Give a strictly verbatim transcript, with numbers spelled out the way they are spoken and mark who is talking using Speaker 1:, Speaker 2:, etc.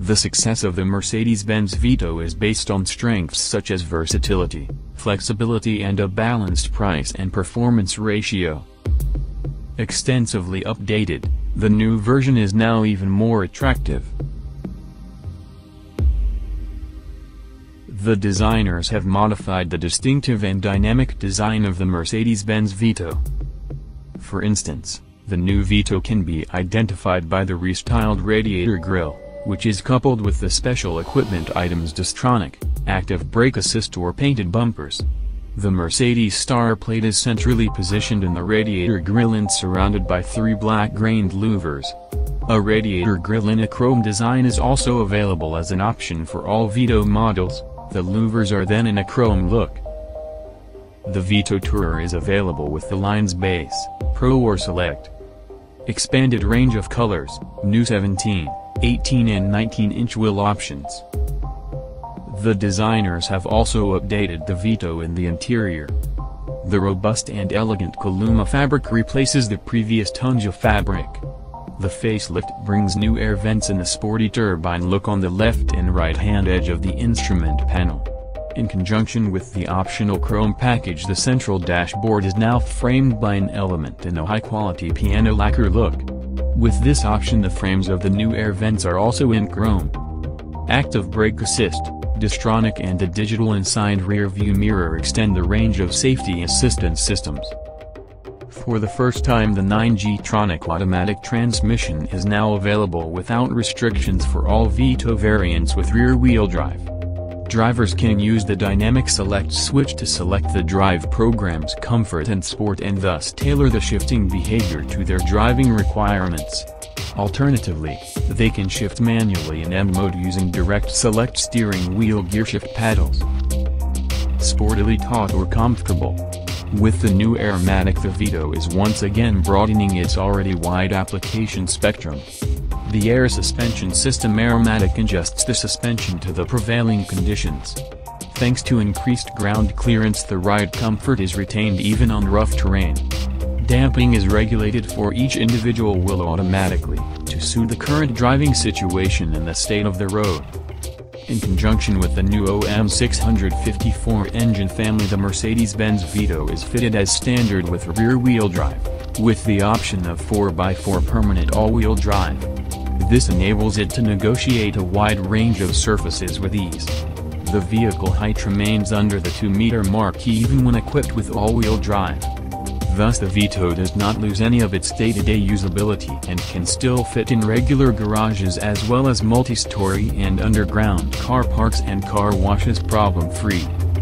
Speaker 1: The success of the Mercedes-Benz Vito is based on strengths such as versatility, flexibility and a balanced price and performance ratio. Extensively updated, the new version is now even more attractive. The designers have modified the distinctive and dynamic design of the Mercedes-Benz Vito. For instance, the new Vito can be identified by the restyled radiator grille, which is coupled with the special equipment items Distronic, active brake assist or painted bumpers. The Mercedes star plate is centrally positioned in the radiator grille and surrounded by three black-grained louvers. A radiator grille in a chrome design is also available as an option for all Vito models. The louvers are then in a chrome look. The Vito Tourer is available with the line's base, Pro or Select. Expanded range of colors, new seventeen, eighteen and nineteen inch wheel options. The designers have also updated the Vito in the interior. The robust and elegant Columa fabric replaces the previous Tunja fabric. The facelift brings new air vents and a sporty turbine look on the left and right-hand edge of the instrument panel. In conjunction with the optional chrome package, the central dashboard is now framed by an element in a high-quality piano lacquer look. With this option, the frames of the new air vents are also in chrome. Active brake assist, Distronic and a digital inside rear-view mirror extend the range of safety assistance systems. For the first time, the nine G Tronic automatic transmission is now available without restrictions for all Vito variants with rear-wheel drive. Drivers can use the dynamic select switch to select the drive program's comfort and sport and thus tailor the shifting behavior to their driving requirements. Alternatively, they can shift manually in M mode using direct select steering wheel gearshift paddles. Sportily taut or comfortable. With the new Airmatic, the Vito is once again broadening its already wide application spectrum. The air suspension system Airmatic adjusts the suspension to the prevailing conditions. Thanks to increased ground clearance, the ride comfort is retained even on rough terrain. Damping is regulated for each individual wheel automatically, to suit the current driving situation and the state of the road. In conjunction with the new O M six fifty-four engine family, the Mercedes-Benz Vito is fitted as standard with rear-wheel drive, with the option of four by four permanent all-wheel drive. This enables it to negotiate a wide range of surfaces with ease. The vehicle height remains under the two meter mark even when equipped with all-wheel drive. Thus the Vito does not lose any of its day-to-day usability and can still fit in regular garages as well as multi-story and underground car parks and car washes problem-free.